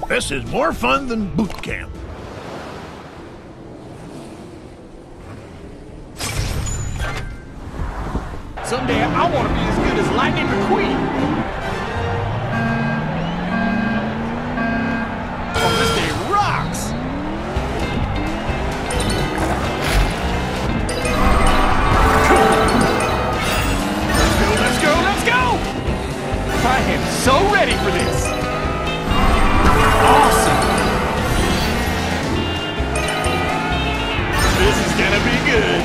This is more fun than boot camp. Someday I want to be as good as Lightning McQueen. Oh, this day rocks! Let's go, let's go! I am so ready for this! Awesome! This is gonna be good!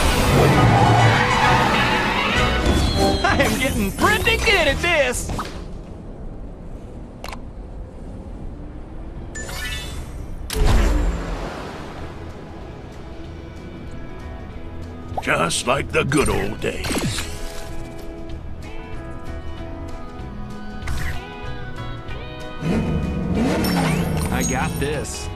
I am getting pretty good at this! Just like the good old days. I got this.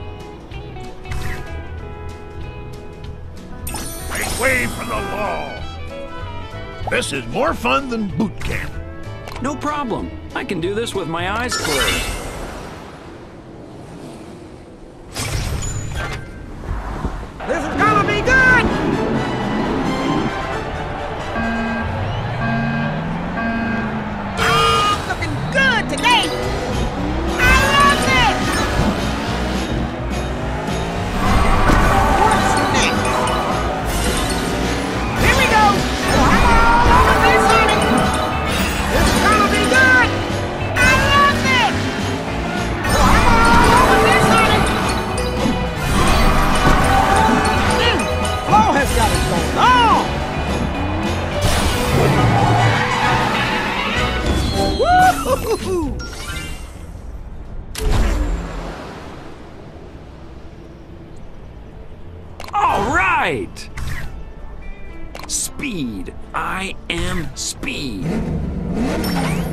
Make way for the law. This is more fun than boot camp. No problem. I can do this with my eyes closed. This is gonna be good! I'm looking good today! I love it! What's next? Here we go! I'm all over this, honey! This is gonna be good! I love it! I'm all over this, honey! Flo has got it going on! Woo-hoo-hoo-hoo! All right! Speed. I am speed.